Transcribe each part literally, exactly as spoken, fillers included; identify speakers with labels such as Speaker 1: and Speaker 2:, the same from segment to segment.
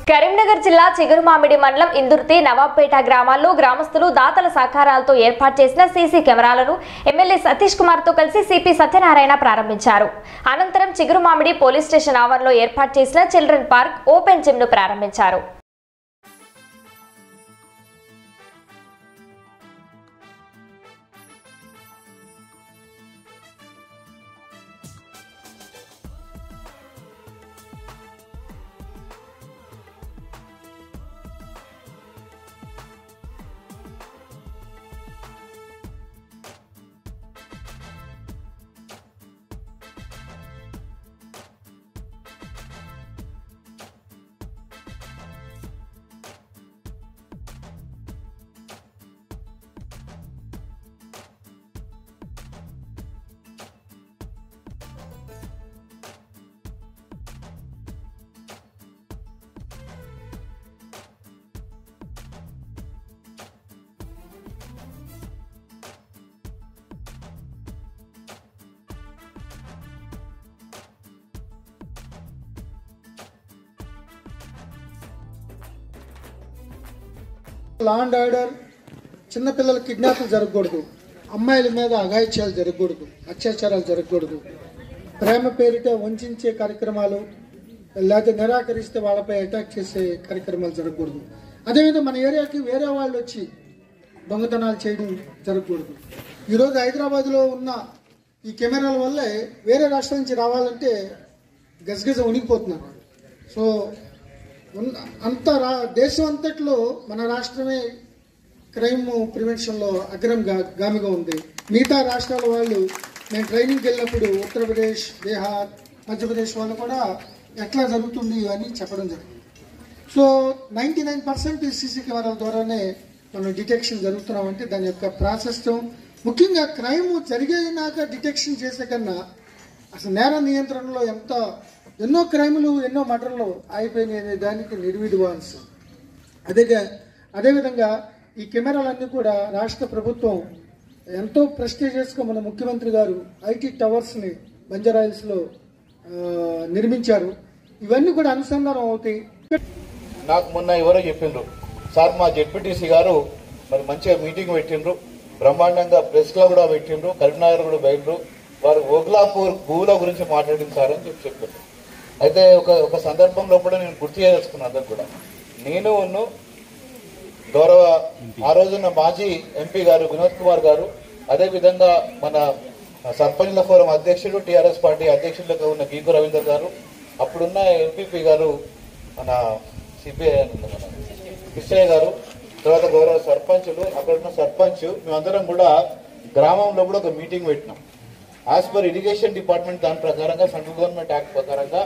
Speaker 1: కరీంనగర్ జిల్లా చిగురుమామిడి మండలం ఇందుర్తి నవాబ్పేట గ్రామాల్లో గ్రామస్తులు దాతల సహకారాలతో ఏర్పాటు చేసిన సీసీ కెమెరాలను ఎమ్మెల్యే సతీష్ కుమార్ తో కలిసి సిపి సత్యనారాయణ ప్రారంభించారు. అనంతరం చిగురుమామిడి పోలీస్ స్టేషన్ ఆవరణలో ఏర్పాటు చేసిన చిల్డ్రన్ పార్క్ ఓపెన్ జిమ్ ను ప్రారంభించారు.
Speaker 2: లా అండ్ ఆర్డర్, చిన్నపిల్లల కిడ్నాప్లు జరగకూడదు, అమ్మాయిల మీద అఘాయిత్యాలు జరగకూడదు, అత్యాచారాలు జరగకూడదు, ప్రేమ పేరిట వంచే కార్యక్రమాలు లేకపోతే నిరాకరిస్తే వాళ్ళపై అటాక్ చేసే కార్యక్రమాలు జరగకూడదు. అదేవిధంగా మన ఏరియాకి వేరే వాళ్ళు వచ్చి దొంగతనాలు చేయడం జరగకూడదు. ఈరోజు హైదరాబాద్లో ఉన్న ఈ కెమెరాల వల్లే వేరే రాష్ట్రం నుంచి రావాలంటే గజగజ ఉనికిపోతున్నారు. సో అంత రా దేశం అంతట్లో మన రాష్ట్రమే క్రైమ్ ప్రివెన్షన్లో అగ్రం గామిగా ఉంది. మిగతా రాష్ట్రాల వాళ్ళు నేను ట్రైనింగ్కి వెళ్ళినప్పుడు ఉత్తరప్రదేశ్, బీహార్, మధ్యప్రదేశ్ వాళ్ళు కూడా ఎట్లా జరుగుతుంది అని చెప్పడం జరిగింది. So ninety nine percent CC కెమెరాల ద్వారానే మనం డిటెక్షన్ జరుగుతున్నామంటే దాని యొక్క ప్రాసెస్, ముఖ్యంగా క్రైమ్ జరిగినాక డిటెక్షన్ చేసే కన్నా అసలు నేర నియంత్రణలో ఎంత ఎన్నో క్రైములు ఎన్నో మర్డర్లు అయిపోయినాయి అనే దానికి నిర్విధ్వాన్స్. అదేగా అదేవిధంగా ఈ కెమెరాలన్నీ కూడా రాష్ట్ర ప్రభుత్వం ఎంతో ప్రెస్టీజియస్గా మన ముఖ్యమంత్రి గారు ఐటీ టవర్స్ని బంజారాయిల్స్లో నిర్మించారు. ఇవన్నీ కూడా అనుసంధానం అవుతాయి.
Speaker 3: నాకు మొన్న ఎవరో చెప్పిండ్రు, సార్ మా జెడ్పీటీసీ గారు మరి మంచిగా మీటింగ్ పెట్టిండ్రు, బ్రహ్మాండంగా ప్రెస్ క్లబ్ కూడా పెట్టిండ్రు, కరీంనగర్ కూడా బయటరు, వారు ఓగ్లాపూర్ భూముల గురించి మాట్లాడింది సార్ అని చెప్పి చెప్పారు. అయితే ఒక ఒక సందర్భంలో కూడా నేను గుర్తు చేయదలుచుకున్నాను అందరు కూడా. నేను ఉన్ను గౌరవ ఆ రోజున్న మాజీ ఎంపీ గారు వినోద్ కుమార్ గారు, అదేవిధంగా మన సర్పంచ్ల ఫోరం అధ్యక్షుడు, టీఆర్ఎస్ పార్టీ అధ్యక్షులుగా ఉన్న గీకు రవీందర్ గారు, అప్పుడున్న ఎంపీపీ గారు మన సిపిఐ మన కృష్ణయ్య గారు, తర్వాత గౌరవ సర్పంచులు, అక్కడున్న సర్పంచ్, మేమందరం కూడా గ్రామంలో కూడా ఒక మీటింగ్ పెట్టినాం. యాజ్ పర్ ఇరిగేషన్ డిపార్ట్మెంట్ దాని ప్రకారంగా సెంట్రల్ గవర్నమెంట్ యాక్ట్ ప్రకారంగా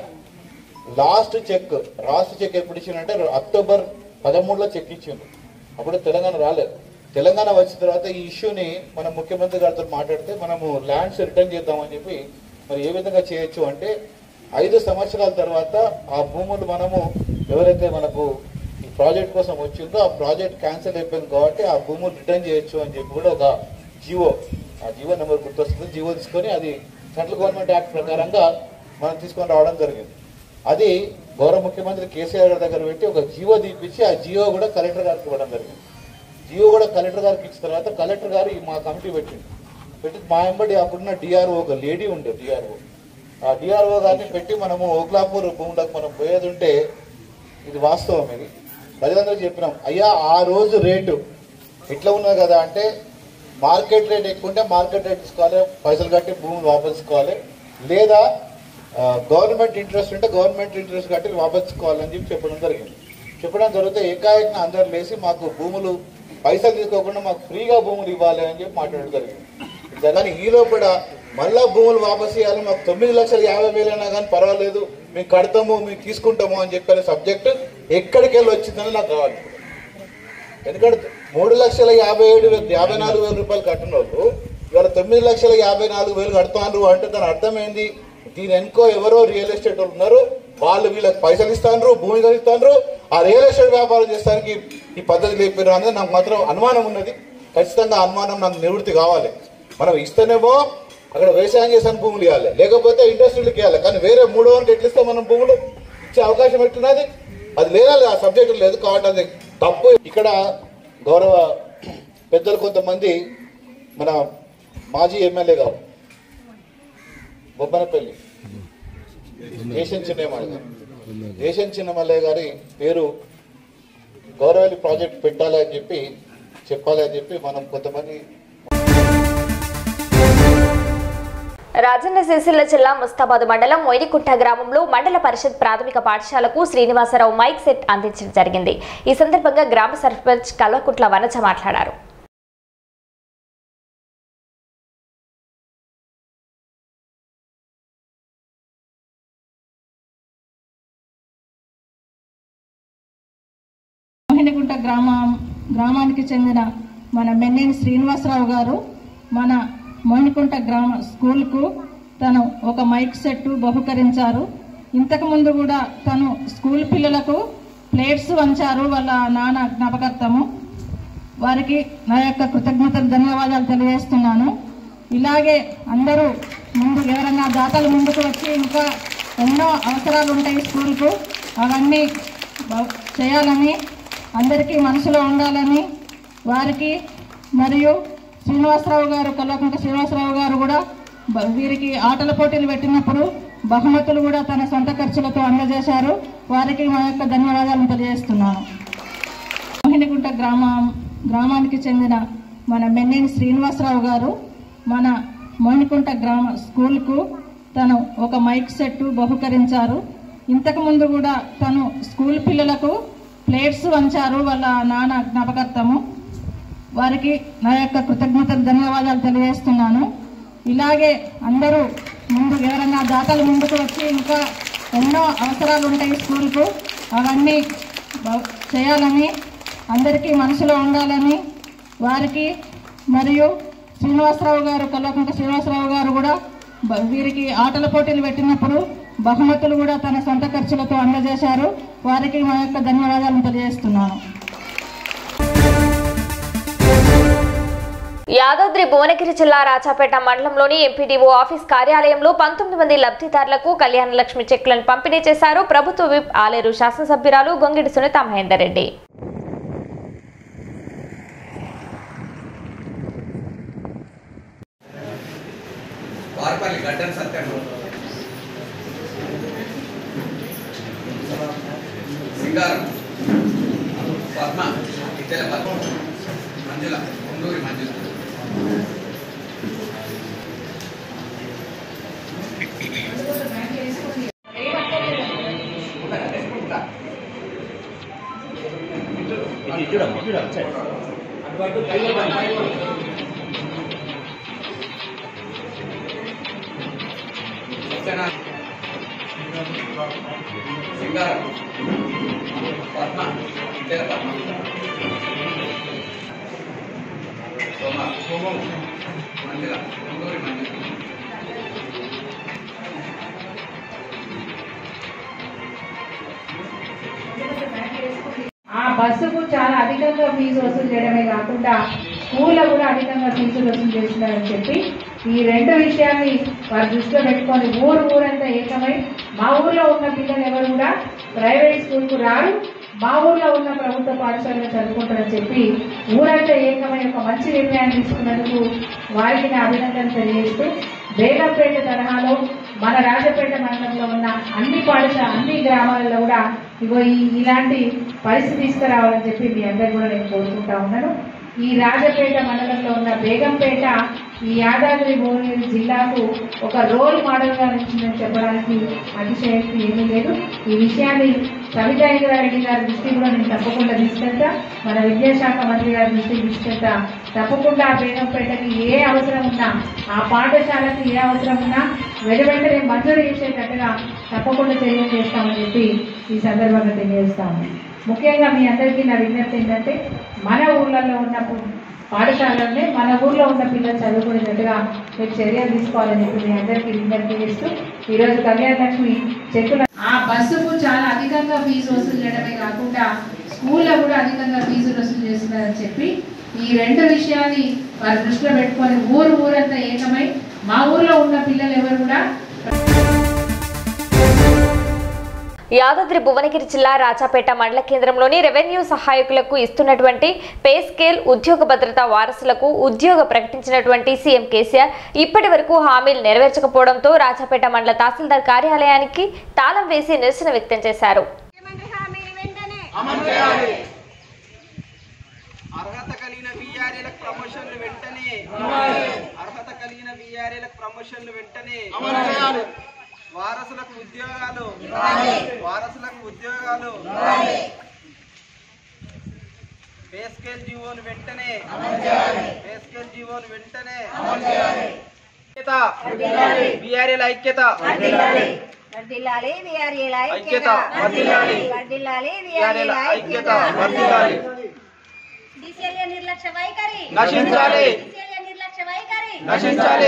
Speaker 3: లాస్ట్ చెక్ లాస్ట్ చెక్ ఎప్పుడు ఇచ్చిందంటే అక్టోబర్ పదమూడులో చెక్ ఇచ్చిండు. అప్పుడు తెలంగాణ రాలేదు. తెలంగాణ వచ్చిన తర్వాత ఈ ఇష్యూని మనం ముఖ్యమంత్రి గారితో మాట్లాడితే మనము ల్యాండ్స్ రిటర్న్ చేద్దామని చెప్పి మరి ఏ విధంగా చేయొచ్చు అంటే ఐదు సంవత్సరాల తర్వాత ఆ భూములు మనము ఎవరైతే మనకు ఈ ప్రాజెక్ట్ కోసం వచ్చిందో ఆ ప్రాజెక్ట్ క్యాన్సిల్ అయిపోయింది కాబట్టి ఆ భూములు రిటర్న్ చేయొచ్చు అని చెప్పి కూడా ఒక జివో, ఆ జివో నెంబర్ గుర్తొస్తుంది, జివో తీసుకొని అది సెంట్రల్ గవర్నమెంట్ యాక్ట్ ప్రకారంగా మనం తీసుకొని రావడం జరిగింది. అది గౌరవ ముఖ్యమంత్రి కేసీఆర్ గారి దగ్గర పెట్టి ఒక జివో తీపించి ఆ జివో కూడా కలెక్టర్ గారికి ఇవ్వడం జరిగింది. జియో కూడా కలెక్టర్ గారికి ఇచ్చిన తర్వాత కలెక్టర్ గారు మా కమిటీ పెట్టింది. పెట్టి మా వెంబడి అప్పుడున్న డిఆర్ఓ ఒక లేడీ ఉండే డిఆర్ఓ, ఆ డిఆర్ఓ గారిని పెట్టి మనము ఓగ్లాపూర్ భూములకు మనం పోయేది ఉంటే ఇది వాస్తవం, ఇది ప్రజలందరూ చెప్పినాం. అయ్యా ఆ రోజు రేటు ఎట్లా ఉన్నది కదా అంటే మార్కెట్ రేట్ ఎక్కువ ఉంటే మార్కెట్ రేట్ తీసుకోవాలి, పైసలు కట్టి భూములు వాపసుకోవాలి, లేదా గవర్నమెంట్ ఇంట్రెస్ట్ ఉంటే గవర్నమెంట్ ఇంట్రెస్ట్ కట్టి వాపసుకోవాలని చెప్పి చెప్పడం జరిగింది. చెప్పడం జరిగితే ఏకాఏకన అందరు లేసి మాకు భూములు పైసలు తీసుకోకుండా మాకు ఫ్రీగా భూములు ఇవ్వాలి అని చెప్పి మాట్లాడడం జరిగింది. కానీ ఈ లోపల మళ్ళా భూములు వాపసు ఇవ్వాలి, మాకు తొమ్మిది లక్షల యాభై వేలైనా కానీ పర్వాలేదు మేము కడతాము మేము తీసుకుంటాము అని చెప్పిన సబ్జెక్టు ఎక్కడికి వెళ్ళి వచ్చిందని నాకు కావాలి. ఎందుకంటే మూడు లక్షల యాభై ఏడు యాభై నాలుగు వేల రూపాయలు కట్టిన వాళ్ళు ఇవాళ తొమ్మిది లక్షల యాభై నాలుగు వేలు కడుతున్నారు అంటే దాని అర్థం ఏంది? దీని ఎన్కో ఎవరో రియల్ ఎస్టేట్ వాళ్ళు ఉన్నారు, వాళ్ళు వీళ్ళకి పైసలు ఇస్తాను, భూమి కలిగిస్తాను, ఆ రియల్ ఎస్టేట్ వ్యాపారం చేస్తానికి ఈ పద్ధతి లేకపోయారు అనేది నాకు మాత్రం అనుమానం ఉన్నది. ఖచ్చితంగా అనుమానం నాకు నివృత్తి కావాలి. మనం ఇస్తేనేమో అక్కడ వ్యవసాయం చేసిన భూములు ఇవ్వాలి, లేకపోతే ఇండస్ట్రీలకు ఇవ్వాలి. కానీ వేరే మూడో వంటి ఎట్లిస్తే మనం భూములు ఇచ్చే అవకాశం ఎట్లున్నది? అది లేదా ఆ సబ్జెక్టు లేదు కాబట్టి అది తప్పు. ఇక్కడ గౌరవ పెద్దలు కొంతమంది మన మాజీ ఎమ్మెల్యే గారు బొబ్బనపల్లి దేశం చిన్నమల్లయ్య గారు దేశం చిన్నమల్లయ్య గారి పేరు గౌరవల్లి ప్రాజెక్ట్ పెట్టాలి అని చెప్పి చెప్పాలి అని చెప్పి మనం కొంతమంది.
Speaker 1: రాజన్న సిరిసిల్ల జిల్లా ముస్తాబాద్ మండలం మొయినికుంట గ్రామంలో మండల పరిషత్ ప్రాథమిక పాఠశాలకు శ్రీనివాసరావు మైక్ సెట్ అందించడం జరిగింది. ఈ సందర్భంగా గ్రామ సర్పంచ్ కల్వకుంట్ల వనజ మాట్లాడారు.
Speaker 4: మొయినికుంట గ్రామ గ్రామానికి చెందిన మన మెన్నేని శ్రీనివాసరావు గారు మన మొయినికుంట గ్రామ స్కూల్కు తను ఒక మైక్ సెట్ బహుకరించారు. ఇంతకుముందు కూడా తను స్కూల్ పిల్లలకు ప్లేట్స్ వంచారు వాళ్ళ నాన్న జ్ఞాపకార్థము. వారికి నా యొక్క కృతజ్ఞతలు ధన్యవాదాలు తెలియజేస్తున్నాను. ఇలాగే అందరూ ముందు ఎవరన్నా దాతలు ముందుకు వచ్చి ఇంకా ఎన్నో అవసరాలు ఉంటాయి స్కూల్కు, అవన్నీ చేయాలని అందరికీ మనసులో ఉండాలని వారికి మరియు శ్రీనివాసరావు గారు కల్వకుంట్ల శ్రీనివాసరావు గారు కూడా వీరికి ఆటల పోటీలు పెట్టినప్పుడు బహుమతులు కూడా తన సొంత ఖర్చులతో అందజేశారు. వారికి మా యొక్క ధన్యవాదాలను తెలియజేస్తున్నాను. మొయినికుంట గ్రామ గ్రామానికి చెందిన మన మెన్నేని శ్రీనివాసరావు గారు మన మొయినికుంట గ్రామ స్కూల్కు తను ఒక మైక్ సెట్ బహుకరించారు. ఇంతకుముందు కూడా తను స్కూల్ పిల్లలకు ప్లేట్స్ వంచారు వాళ్ళ నాన్న జ్ఞాపకార్థము. వారికి నా యొక్క కృతజ్ఞతలు ధన్యవాదాలు తెలియజేస్తున్నాను. ఇలాగే అందరూ ముందు ఎవరన్నా దాతలు ముందుకు వచ్చి ఇంకా ఎన్నో అవసరాలు ఉంటాయి స్కూల్కు, అవన్నీ చేయాలని అందరికీ మనసులో ఉండాలని వారికి మరియు శ్రీనివాసరావు గారు కల్వకుంట్ల శ్రీనివాసరావు గారు కూడా వీరికి ఆటల పోటీలు పెట్టినప్పుడు బహుమతులు కూడా తన సొంత ఖర్చులతో అందజేశారు. వారికి మా యొక్క ధన్యవాదాలను తెలియజేస్తున్నాను.
Speaker 1: యాదాద్రి భువనగిరి జిల్లా రాజాపేట మండలంలోని ఎంపీడీఓ ఆఫీస్ కార్యాలయంలో పంతొమ్మిది మంది లబ్ధిదారులకు కళ్యాణ లక్ష్మి చెక్కులను పంపిణీ చేశారు ప్రభుత్వ విప్ ఆలేరు శాసనసభ్యురాలు గొంగిడి సునీత మహేందర్ రెడ్డి.
Speaker 5: ఆ బస్సుకు చాలా అధికంగా ఫీజు వసూలు చేయడమే కాకుండా స్కూల్లో కూడా అధికంగా ఫీజులు వసూలు చేస్తున్నారని చెప్పి ఈ రెండు విషయాన్ని వారు దృష్టిలో పెట్టుకొని ఊరు ఊరంతా ఏకమై మా ఊర్లో ఉన్న పిల్లలు ఎవరు కూడా ప్రైవేట్ స్కూల్కు రారు, మా ఊర్లో ఉన్న ప్రభుత్వ పాఠశాలలో చదువుకుంటారని చెప్పి ఊరంతా ఏకమై ఒక మంచి నిర్ణయాన్ని తీసుకున్నందుకు వారికి నా అభినందనలు తెలియజేస్తూ బేగంపేట తరహాలో మన రాజపేట మండలంలో ఉన్న అన్ని పాఠశాల అన్ని గ్రామాలలో కూడా ఇగో ఈ ఇలాంటి పరిస్థితి తీసుకురావాలని చెప్పి మీ అందరు కూడా నేను కోరుకుంటా ఉన్నాను. ఈ రాజపేట మండలంలో ఉన్న బేగంపేట ఈ యాదాద్రి భువనగిరి జిల్లాకు ఒక రోల్ మోడల్గా నిలిచిందని చెప్పడానికి అతిశయోక్తి ఏమీ లేదు. ఈ విషయాన్ని సవితా ఇంద్రారెడ్డి గారి దృష్టికి కూడా నేను తప్పకుండా తీసుకెళ్తా, మన విద్యాశాఖ మంత్రి గారి దృష్టికి తీసుకెళ్తా. తప్పకుండా బేగంపేటకి ఏ అవసరం ఉన్నా, ఆ పాఠశాలకు ఏ అవసరం ఉన్నా వెంటనే మంజూరు చేసేటట్టుగా తప్పకుండా చర్యలు చేస్తామని చెప్పి ఈ సందర్భంగా తెలియజేస్తాము. ముఖ్యంగా మీ అందరికీ నా విజ్ఞప్తి ఏంటంటే మన ఊర్లలో ఉన్న పాఠశాలలోనే మన ఊర్లో ఉన్న పిల్లలు చదువుకునేటట్టుగా మీరు చర్యలు తీసుకోవాలని చెప్పి మీ అందరికీ విజ్ఞప్తి చేస్తూ ఈరోజు కళ్యాణ లక్ష్మి చెక్కుల ఆ బస్సుకు చాలా అధికంగా ఫీజు వసూలు చేయడమే కాకుండా స్కూల్లో కూడా అధికంగా ఫీజులు వసూలు చేస్తున్నారని చెప్పి ఈ రెండు విషయాన్ని వారు దృష్టిలో పెట్టుకొని ఊరు ఊరంతా ఏకమై మా ఊర్లో ఉన్న పిల్లలు ఎవరు కూడా
Speaker 1: యాదాద్రి భువనగిరి జిల్లా రాజాపేట మండల కేంద్రంలోని రెవెన్యూ సహాయకులకు ఇస్తున్నటువంటి పే స్కేల్ ఉద్యోగ భద్రత వారసులకు ఉద్యోగ ప్రకటించినటువంటి సీఎం కేసీఆర్ ఇప్పటి వరకు హామీలు నెరవేర్చకపోవడంతో రాజాపేట మండల తహసీల్దార్ కార్యాలయానికి తాళం వేసి నిరసన వ్యక్తం చేశారు.
Speaker 6: అర్హత కలిగిన వీఆర్ఏలకు ప్రమోషన్లు వెంటనే అర్హత కలిగిన వీఆర్ఏలకు ప్రమోషన్లు వెంటనే వారసులకు ఉద్యోగాలు వారసులకు ఉద్యోగాలు పే స్కేల్ జీవోను వెంటనే పే స్కేల్ జీవోను వెంటనే వీఆర్ఏల ఐక్యత
Speaker 7: వర్ధిల్లాలి వీఆర్ఏల
Speaker 6: ఐక్యత వర్ధిల్లాలి
Speaker 7: వర్ధిల్లాలి వీఆర్ఏల
Speaker 6: ఐక్యత వర్ధిల్లాలి
Speaker 7: డిసిఎల్ఏ నిర్లక్ష్య వైఖరి
Speaker 6: నశించాలి
Speaker 7: డిసిఎల్ఏ నిర్లక్ష్య వైఖరి
Speaker 6: నశించాలి.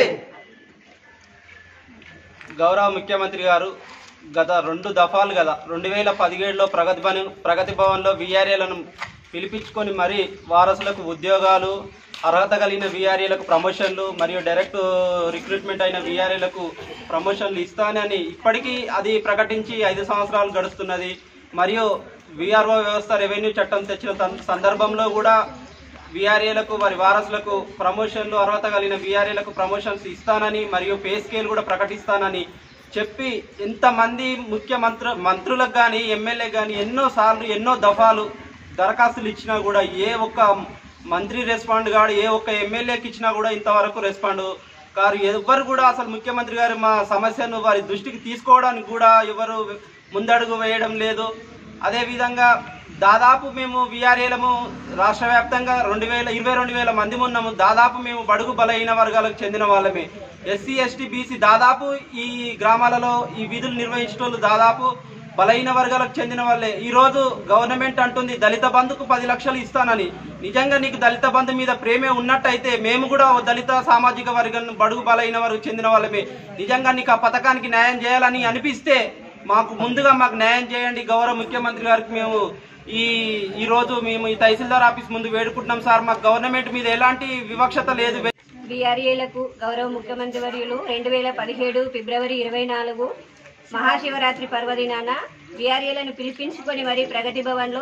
Speaker 6: గౌరవ ముఖ్యమంత్రి గారు గత రెండు దఫాలు కదా రెండు వేల పదిహేడులో ప్రగతి భవన్ ప్రగతి భవన్లో వీఆర్ఏలను పిలిపించుకొని మరి వారసులకు ఉద్యోగాలు అర్హత కలిగిన వీఆర్ఏలకు ప్రమోషన్లు మరియు డైరెక్ట్ రిక్రూట్మెంట్ అయిన వీఆర్ఏలకు ప్రమోషన్లు ఇస్తానని ఇప్పటికీ అది ప్రకటించి ఐదు సంవత్సరాలు గడుస్తున్నది. మరియు వీఆర్ఓ వ్యవస్థ రెవెన్యూ చట్టం తెచ్చిన సందర్భంలో కూడా వీఆర్ఏలకు వారి వారసులకు ప్రమోషన్లు అర్హత కలిగిన వీఆర్ఏలకు ప్రమోషన్స్ ఇస్తానని మరియు పే స్కేల్ కూడా ప్రకటిస్తానని చెప్పి ఎంతమంది ముఖ్యమంత్రి మంత్రులకు కానీ ఎమ్మెల్యే కానీ ఎన్నో సార్లు ఎన్నో దఫాలు దరఖాస్తులు ఇచ్చినా కూడా ఏ ఒక్క మంత్రి రెస్పాండ్ కాడు, ఏ ఒక్క ఎమ్మెల్యేకి ఇచ్చినా కూడా ఇంతవరకు రెస్పాండ్ కారు. ఎవరు కూడా అసలు ముఖ్యమంత్రి గారు మా సమస్యను వారి దృష్టికి తీసుకోవడానికి కూడా ఎవరు ముందడుగు వేయడం లేదు. అదేవిధంగా దాదాపు మేము వీఆర్ఏలము రాష్ట్ర వ్యాప్తంగా రెండు వేల ఇరవై రెండు వేల మంది ఉన్నాము. దాదాపు మేము బడుగు బలహీన వర్గాలకు చెందిన వాళ్ళమే. ఎస్సీ ఎస్టీ బీసీ దాదాపు ఈ గ్రామాలలో ఈ విధులు నిర్వహించేటోళ్ళు దాదాపు బలహీన వర్గాలకు చెందిన వాళ్ళే. ఈరోజు గవర్నమెంట్ అంటుంది దళిత బంధుకు పది లక్షలు ఇస్తానని. నిజంగా నీకు దళిత బంధు మీద ప్రేమే ఉన్నట్టయితే మేము కూడా దళిత సామాజిక వర్గం బడుగు బలహీన వర్గం చెందిన వాళ్ళమే. నిజంగా నీకు ఆ పథకానికి న్యాయం చేయాలని అనిపిస్తే మాకు ముందుగా మాకు న్యాయం చేయండి. గౌరవ ముఖ్యమంత్రి గారికి మేము ఈ ఈ రోజు మేము ఈ తహసీల్దార్ ఆఫీస్ ముందు వేడుకుంటున్నాం సార్. మాకు గవర్నమెంట్ మీద ఎలాంటి వివక్షత లేదు.
Speaker 7: వీఆర్ఏలకు గౌరవ ముఖ్యమంత్రి వర్యులు రెండు వేల పదిహేడు ఫిబ్రవరి ఇరవై నాలుగు మహాశివరాత్రి పర్వదినాన వీఆర్ఏలను పిలిపించుకొని మరి ప్రగతి భవన్లో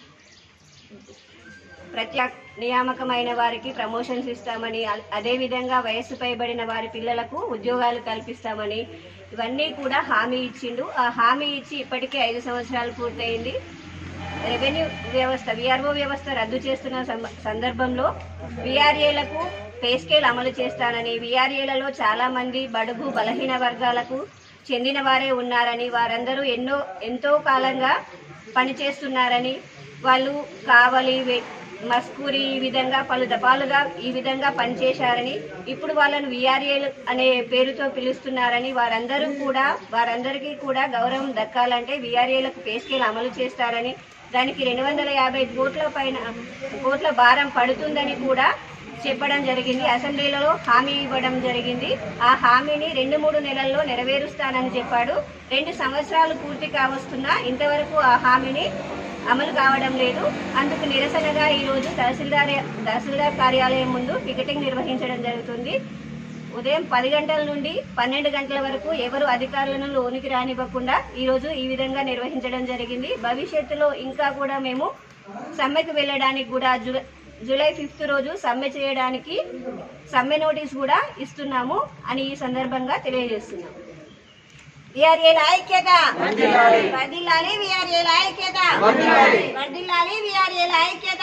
Speaker 7: ప్రత్యేక నియామకమైన వారికి ప్రమోషన్స్ ఇస్తామని, అదేవిధంగా వయస్సు పైబడిన వారి పిల్లలకు ఉద్యోగాలు కల్పిస్తామని ఇవన్నీ కూడా హామీ ఇచ్చిండు. ఆ హామీ ఇచ్చి ఇప్పటికే ఐదు సంవత్సరాలు పూర్తయింది. రెవెన్యూ వ్యవస్థ వీఆర్ఓ వ్యవస్థ రద్దు చేస్తున్న సందర్భంలో వీఆర్ఏలకు పే స్కేల్ అమలు చేస్తానని, వీఆర్ఏలలో చాలా మంది బడుగు బలహీన వర్గాలకు చెందిన వారే ఉన్నారని, వారందరూ ఎన్నో ఎంతో కాలంగా పనిచేస్తున్నారని, వాళ్ళు కావలి మస్కూరి ఈ విధంగా పలు దఫాలుగా ఈ విధంగా పనిచేశారని, ఇప్పుడు వాళ్ళను వీఆర్ఏలు అనే పేరుతో పిలుస్తున్నారని, వారందరూ కూడా వారందరికీ కూడా గౌరవం దక్కాలంటే వీఆర్ఏలకు పే స్కేల్ అమలు చేస్తారని, దానికి రెండు వందల యాభై కోట్ల పైన కోట్ల భారం పడుతుందని కూడా చెప్పడం జరిగింది. అసెంబ్లీలో హామీ ఇవ్వడం జరిగింది. ఆ హామీని రెండు మూడు నెలల్లో నెరవేరుస్తానని చెప్పాడు. రెండు సంవత్సరాలు పూర్తి కావస్తున్నా ఇంతవరకు ఆ హామీని అమలు కావడం లేదు. అందుకు నిరసనగా ఈరోజు తహసీల్దార్ తహసీల్దార్ కార్యాలయం ముందు పికెటింగ్ నిర్వహించడం జరుగుతుంది. ఉదయం పది గంటల నుండి పన్నెండు గంటల వరకు ఎవరు అధికారులను లోనికి రానివ్వకుండా ఈరోజు ఈ విధంగా నిర్వహించడం జరిగింది. భవిష్యత్తులో ఇంకా కూడా మేము సమ్మెకు వెళ్ళడానికి కూడా జూలై జూలై ఫిఫ్త్ రోజు సమ్మె చేయడానికి సమ్మె నోటీస్ కూడా ఇస్తున్నాము అని ఈ సందర్భంగా తెలియజేస్తున్నాం. వీఆర్ఏల ఐక్యత వర్ధిల్లాలి, వీఆర్ఏల ఐక్యత వర్ధిల్లాలి, వీఆర్ఏల ఐక్యత.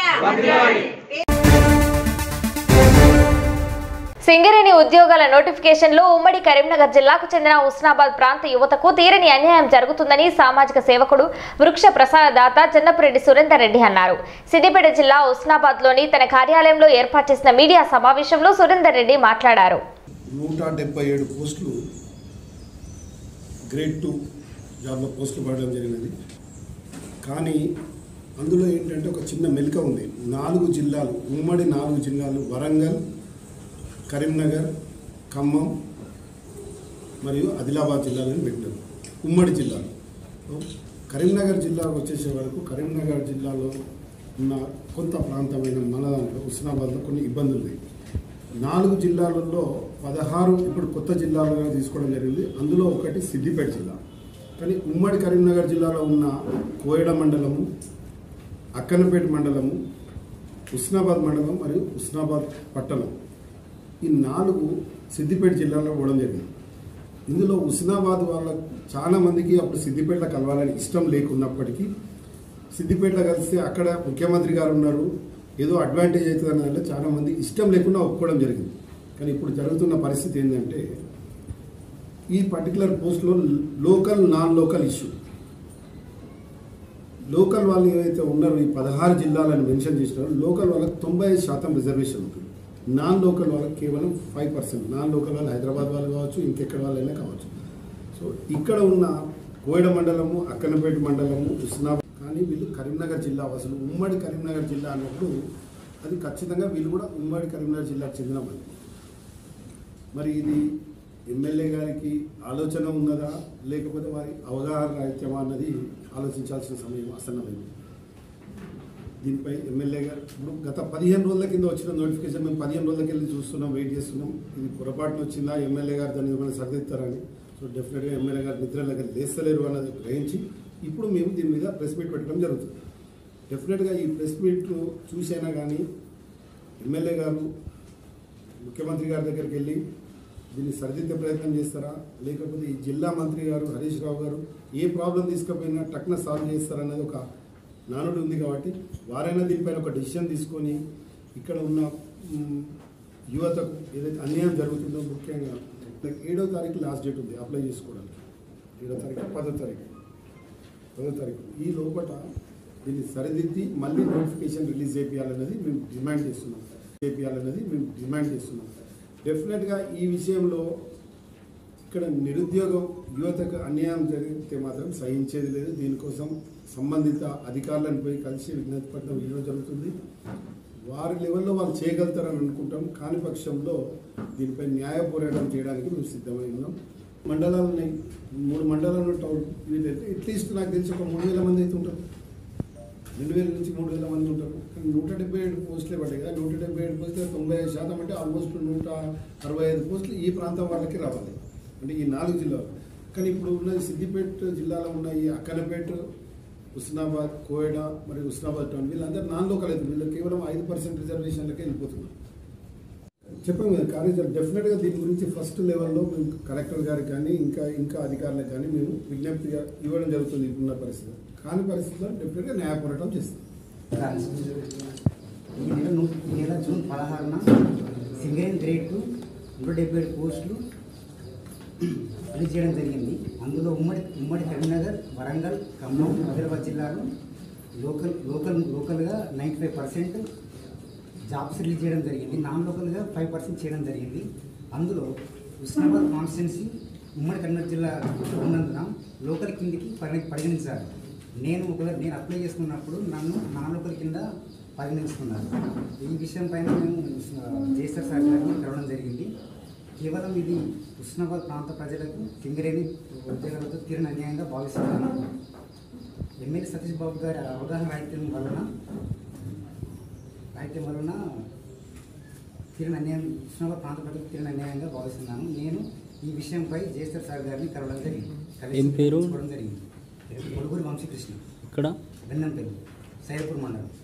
Speaker 1: సింగరేణి ఉద్యోగాల నోటిఫికేషన్లో ఉమ్మడి కరీంనగర్ జిల్లాకు చెందిన హుస్నాబాద్ ప్రాంత యువతకు తీరని అన్యాయం జరుగుతుందని సామాజిక సేవకుడు వృక్ష ప్రసాదదాత చెన్నపురెడ్డి సురేందర్ రెడ్డి అన్నారు. సిద్దిపేట జిల్లా హుస్నాబాద్లోని తన కార్యాలయంలో ఏర్పాటు చేసిన మీడియా సమావేశంలో సురేందర్ రెడ్డి మాట్లాడారు.
Speaker 8: నూట డెబ్బై ఏడు పోస్టులు గ్రేడ్ టూ జాబ్లో పోస్టులు పడడం జరిగినది. కానీ అందులో ఏంటంటే ఒక చిన్న మెలిక ఉంది. నాలుగు జిల్లాలు ఉమ్మడి నాలుగు జిల్లాలు వరంగల్, కరీంనగర్, ఖమ్మం మరియు ఆదిలాబాద్ జిల్లాలను పెట్టారు. ఉమ్మడి జిల్లాలు కరీంనగర్ జిల్లా వచ్చేసే వరకు కరీంనగర్ జిల్లాలో ఉన్న కొంత ప్రాంతమైన మన దాంట్లో హుస్నాబాద్లో కొన్ని ఇబ్బందులు ఉన్నాయి. నాలుగు జిల్లాలలో పదహారు ఇప్పుడు కొత్త జిల్లాలుగా తీసుకోవడం జరిగింది. అందులో ఒకటి సిద్దిపేట జిల్లా. కానీ ఉమ్మడి కరీంనగర్ జిల్లాలో ఉన్న కోయడ మండలము, అక్కన్నపేట మండలము, హుస్నాబాద్ మండలం మరియు హుస్నాబాద్ పట్టణం ఈ నాలుగు సిద్దిపేట జిల్లాలో పోవడం జరిగింది. ఇందులో హుస్నాబాద్ వాళ్ళ చాలా మందికి అప్పుడు సిద్దిపేటలో కలవాలని ఇష్టం లేకున్నప్పటికీ సిద్దిపేటలో కలిస్తే అక్కడ ముఖ్యమంత్రి గారు ఉన్నారు, ఏదో అడ్వాంటేజ్ అవుతుంది అన్న దాంట్లో చాలా మంది ఇష్టం లేకుండా ఒప్పుకోవడం జరిగింది. కానీ ఇప్పుడు జరుగుతున్న పరిస్థితి ఏంటంటే ఈ పర్టికులర్ పోస్ట్లో local non local issue, local వాళ్ళు ఏవైతే ఉన్నారో ఈ పదహారు జిల్లాలను మెన్షన్ చేసినారో లోకల్ వాళ్ళకి తొంభై ఐదు శాతం రిజర్వేషన్ ఉంటుంది, నాన్ లోకల్ వాళ్ళకి కేవలం ఫైవ్ పర్సెంట్. నాన్ లోకల్ వాళ్ళు హైదరాబాద్ వాళ్ళు కావచ్చు, ఇంకెక్కడ వాళ్ళైనా కావచ్చు. సో ఇక్కడ ఉన్న కోయడ మండలము, అక్కన్నపేట మండలము, హుస్నాబాద్, కానీ వీళ్ళు కరీంనగర్ జిల్లా వాసులు. ఉమ్మడి కరీంనగర్ జిల్లా అన్నప్పుడు అది ఖచ్చితంగా వీళ్ళు కూడా ఉమ్మడి కరీంనగర్ జిల్లాకు చెందిన వాళ్ళు. మరి ఇది ఎమ్మెల్యే గారికి ఆలోచన ఉన్నదా లేకపోతే వారి అవగాహన రాహిత్యమా అన్నది ఆలోచించాల్సిన సమయం ఆసన్నమైంది. దీనిపై ఎమ్మెల్యే గారు ఇప్పుడు గత పదిహేను రోజుల కింద వచ్చిన నోటిఫికేషన్ మేము పదిహేను రోజులకి వెళ్ళి చూస్తున్నాం, వెయిట్ చేస్తున్నాం. ఇది పొరపాటున వచ్చిందా, ఎమ్మెల్యే గారు దాన్ని ఏమైనా సరిదిద్దారని. సో డెఫినెట్గా ఎమ్మెల్యే గారు నిద్ర దగ్గర లేస్తలేరు అన్నది గ్రహించి ఇప్పుడు మేము దీని మీద ప్రెస్ మీట్ పెట్టడం జరుగుతుంది. డెఫినెట్గా ఈ ప్రెస్ మీట్ చూసైనా కానీ ఎమ్మెల్యే గారు ముఖ్యమంత్రి గారి దగ్గరికి వెళ్ళి దీన్ని సరిదిద్దే ప్రయత్నం చేస్తారా, లేకపోతే ఈ జిల్లా మంత్రి గారు హరీష్ రావు గారు ఏ ప్రాబ్లం తీసుకుపోయినా టక్న సాల్వ్ చేస్తారన్నది ఒక నానుడు ఉంది. కాబట్టి వారైనా దీనిపైన ఒక డిసిషన్ తీసుకొని ఇక్కడ ఉన్న యువతకు ఏదైతే అన్యాయం జరుగుతుందో ముఖ్యంగా ఏడో తారీఖు లాస్ట్ డేట్ ఉంది అప్లై చేసుకోవడానికి. ఏడో తారీఖు పదో తారీఖు పదో తారీఖు ఈ లోపల దీన్ని సరిదిద్ది మళ్ళీ నోటిఫికేషన్ రిలీజ్ చేయాలన్నది మేము డిమాండ్ చేస్తున్నాం చేయాలన్నది మేము డిమాండ్ చేస్తున్నాం డెఫినెట్గా ఈ విషయంలో ఇక్కడ నిరుద్యోగం యువతకు అన్యాయం జరిగితే మాత్రం సహించేది లేదు. దీనికోసం సంబంధిత అధికారులను పోయి కలిసి విజ్ఞప్తి పత్రం ఇవ్వడం జరుగుతుంది. వారి లెవెల్లో వాళ్ళు చేయగలుగుతారని అనుకుంటాం. కాని పక్షంలో దీనిపై న్యాయ పోరాటం చేయడానికి మేము సిద్ధమై ఉన్నాం. మండలాలు ఉన్నాయి, మూడు మండలాలు టౌన్ వీళ్ళైతే అట్లీస్ట్ నాకు తెలిసి ఒక మూడు వేల మంది అయితే ఉంటారు, రెండు వేల నుంచి మూడు వేల మంది ఉంటారు. కానీ నూట డెబ్బై ఏడు పోస్టులే పడ్డాయి కదా. నూట డెబ్బై ఏడు పోస్టులు తొంభై ఐదు శాతం అంటే ఆల్మోస్ట్ నూట అరవై ఐదు పోస్టులు ఈ ప్రాంతం వాళ్ళకి రావాలి, అంటే ఈ నాలుగు జిల్లాలు. కానీ ఇప్పుడు ఉన్నది సిద్దిపేట జిల్లాలో ఉన్న ఈ అక్కన్నపేట, హుస్నాబాద్, కోయడ మరియు హుస్నాబాద్ టౌన్ వీళ్ళందరూ నాన్ లోకల్ అయితే వీళ్ళు కేవలం ఐదు పర్సెంట్ రిజర్వేషన్లకే వెళ్ళిపోతున్నారు. చెప్పాము కదా కార్యక్రమం డెఫినెట్గా దీని గురించి ఫస్ట్ లెవెల్లో మేము కలెక్టర్ గారికి కానీ ఇంకా ఇంకా అధికారులకు కానీ మేము విజ్ఞప్తిగా ఇవ్వడం జరుగుతుంది. ఇప్పుడున్న పరిస్థితి కాని పరిస్థితుల్లో డెఫినెట్గా న్యాయ పోరాటం చేస్తాం.
Speaker 9: ఈ నెల ఈ నెల జూన్ పదహారున సింగరేణి గ్రేడ్ టూ నూట డెబ్బై ఏడు పోస్టులు రిలీజ్ చేయడం జరిగింది. అందులో ఉమ్మడి ఉమ్మడి కరీంనగర్, వరంగల్, ఖమ్మం, ఆదిలాబాద్ జిల్లాలో లోకల్ లోకల్ లోకల్గా ninety five percent jobs release చేయడం జరిగింది. నాన్ లోకల్గా ఫైవ్ పర్సెంట్ చేయడం జరిగింది. అందులో హుస్నాబాద్ కాన్స్టిట్యున్సీ ఉమ్మడి కరీంనగర్ జిల్లా ఉన్నందున లోకల్ కిందికి పరిగ పరిగణించారు. నేను ఒకవేళ నేను అప్లై చేసుకున్నప్పుడు నన్ను నాన్ లోకల్ కింద పరిగణించుకున్నారు. ఈ విషయం పైన మేము జేసర్ సార్ గారిని కలవడం జరిగింది. కేవలం ఇది హుస్నాబాద్ ప్రాంత ప్రజలకు సింగరేణి ఉద్యోగాలతో తీరిన అన్యాయంగా భావిస్తున్నాను. ఎమ్మెల్యే సతీష్ బాబు గారి అవగాహన రాహిత్యం వలన రాహిత్యం వలన తీరిన అన్యాయం హుస్నాబాద్ ప్రాంత ప్రజలకు తీరిన అన్యాయంగా భావిస్తున్నాను. నేను ఈ విషయంపై జేసర్ సార్ గారిని కలవడం జరిగింది. కలిసి జరిగింది. ముడుగురు వంశీకృష్ణ ఇక్కడ బెన్నంపల్లి, సైరపూర్ మండలం.